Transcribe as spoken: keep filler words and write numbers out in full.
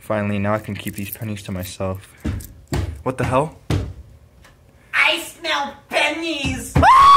Finally, now I can keep these pennies to myself. What the hell? I smell pennies!